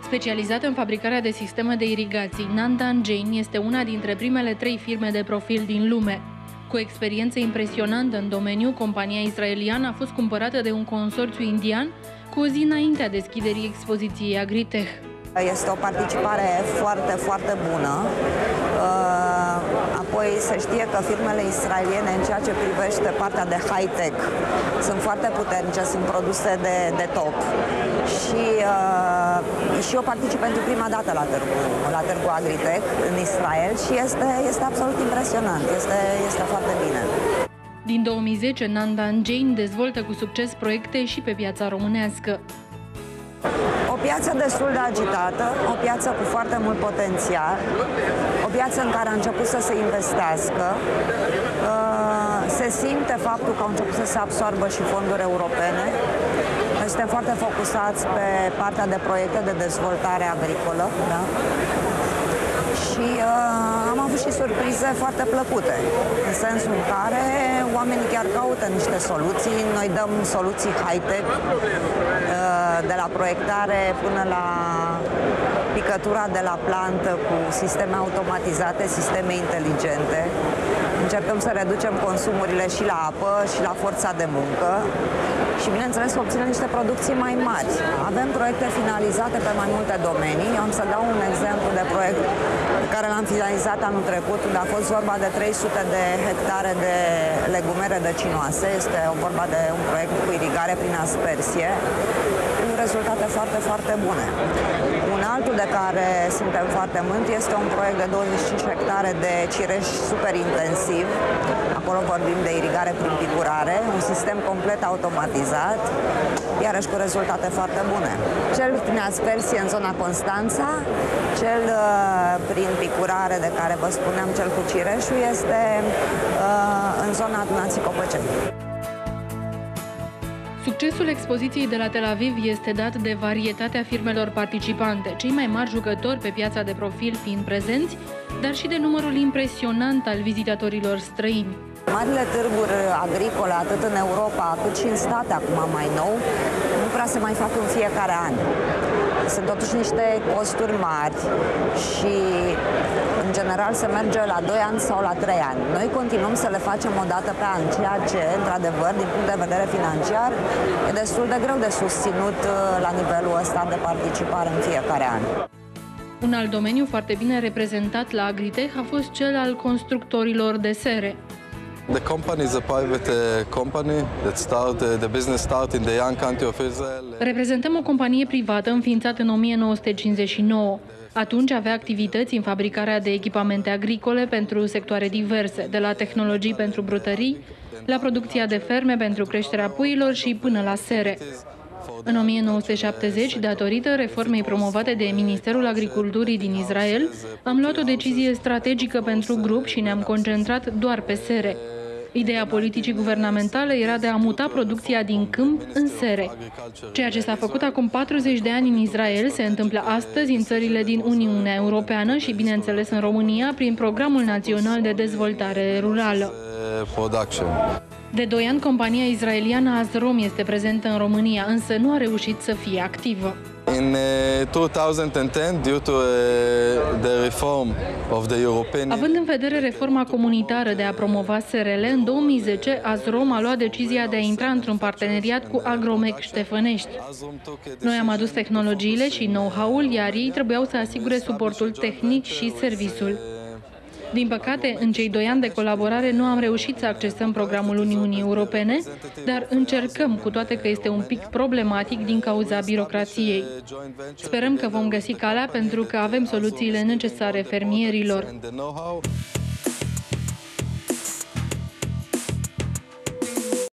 Specializată în fabricarea de sisteme de irigații, Nandan Jain este una dintre primele 3 firme de profil din lume. Cu experiență impresionantă în domeniu, compania israeliană a fost cumpărată de un consorțiu indian cu o zi înaintea deschiderii expoziției Agritech. Este o participare foarte, foarte bună. Apoi se știe că firmele israeliene, în ceea ce privește partea de high-tech, sunt foarte puternice, sunt produse de top. Și eu particip pentru prima dată la Târgu Agritech în Israel și este absolut impresionant, este foarte bine. Din 2010, Nandan Jain dezvoltă cu succes proiecte și pe piața românească. O piață destul de agitată, o piață cu foarte mult potențial, o piață în care a început să se investească. Se simte faptul că au început să se absorbă și fonduri europene. Noi suntem foarte focusați pe partea de proiecte de dezvoltare agricolă, da? Și am avut și surprize foarte plăcute, în sensul în care oamenii chiar caută niște soluții. Noi dăm soluții high-tech, de la proiectare până la picătura de la plantă cu sisteme automatizate, sisteme inteligente. Încercăm să reducem consumurile și la apă și la forța de muncă și, bineînțeles, să obținem niște producții mai mari. Avem proiecte finalizate pe mai multe domenii. Eu am să dau un exemplu de proiect pe care l-am finalizat anul trecut, unde a fost vorba de 300 de hectare de legume rădăcinoase. Este vorba de un proiect cu irigare prin aspersie, cu rezultate foarte, foarte bune. Un altul de care suntem foarte mândri este un proiect de 25 hectare de cireș super intensiv. Acolo vorbim de irigare prin picurare, un sistem complet automatizat, iarăși cu rezultate foarte bune. Cel prin aspersie în zona Constanța, cel prin picurare de care vă spuneam, cel cu cireșul, este în zona Dunății Copăceni. Succesul expoziției de la Tel Aviv este dat de varietatea firmelor participante, cei mai mari jucători pe piața de profil fiind prezenți, dar și de numărul impresionant al vizitatorilor străini. Marile târguri agricole, atât în Europa, cât și în state, acum mai nou, nu prea se mai fac în fiecare an. Sunt totuși niște costuri mari și, în general, se merge la 2 ani sau la 3 ani. Noi continuăm să le facem o dată pe an, ceea ce, într-adevăr, din punct de vedere financiar, e destul de greu de susținut la nivelul ăsta de participare în fiecare an. Un alt domeniu foarte bine reprezentat la Agritech a fost cel al constructorilor de sere. The company is a private company the business started in the young country of Israel. Reprezentăm o companie privată înființată în 1959. Atunci avea activități în fabricarea de echipamente agricole pentru sectoare diverse, de la tehnologii pentru brutării, la producția de ferme pentru creșterea puiilor și până la sere. În 1970, datorită reformei promovate de Ministerul Agriculturii din Israel, am luat o decizie strategică pentru grup și ne-am concentrat doar pe sere. Ideea politicii guvernamentale era de a muta producția din câmp în sere. Ceea ce s-a făcut acum 40 de ani în Israel se întâmplă astăzi în țările din Uniunea Europeană și, bineînțeles, în România, prin Programul Național de Dezvoltare Rurală. De 2 ani, compania israeliană Azrom este prezentă în România, însă nu a reușit să fie activă. In 2010, due to the reform of the European... Având în vedere reforma comunitară de a promova SRL, în 2010, Azrom a luat decizia de a intra într-un parteneriat cu Agromec Ștefănești. Noi am adus tehnologiile și know-how-ul, iar ei trebuiau să asigure suportul tehnic și serviciul. Din păcate, în cei 2 ani de colaborare nu am reușit să accesăm programul Uniunii Europene, dar încercăm, cu toate că este un pic problematic din cauza birocrației. Sperăm că vom găsi calea pentru că avem soluțiile necesare fermierilor.